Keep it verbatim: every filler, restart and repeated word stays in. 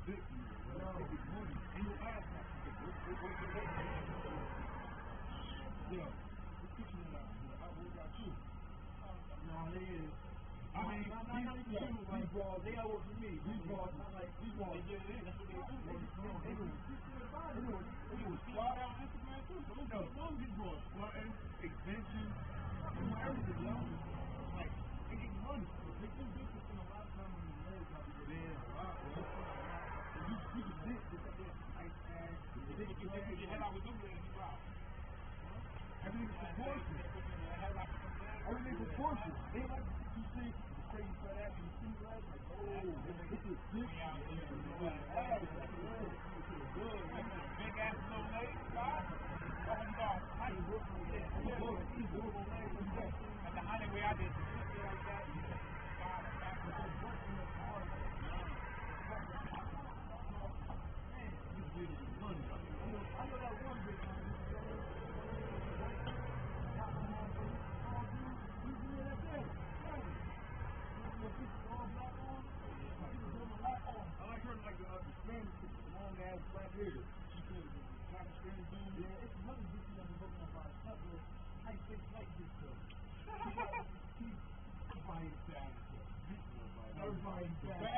big, you know, they get money. And your ass not to get good. Yeah, it's pushing it out. I work out too. Nah, it is. I mean, nah, nah, nah, these, yeah, these bras, they all work for me. These bras, not like, these bras, they get it in. That's what they do. They do. They do. They do. They do. Squat out on Instagram too. So no, none of these bras, squatting, extensions, everything, yo. Like, they get money. They do this in a lot of time when the legs out there. Man, a lot, bro. You see the dick, it's like that nice ass. They get your head out with them legs, you out. Everything's proportion. Everything's proportion. They like you see the crazy fat ass and the skinny legs. Like, oh, this is this. Big ass little legs, guys. Oh, you got height. At the highway, I did something like that. God, I'm working as hard as man, you really money. I know that one big man. I like her like the, uh, the Spanish with the long ass black hair. She said the black Spanish dude. Yeah, it's another bitch that was looking up by a couple of tight face like this though. Everybody's bad. Everybody's bad.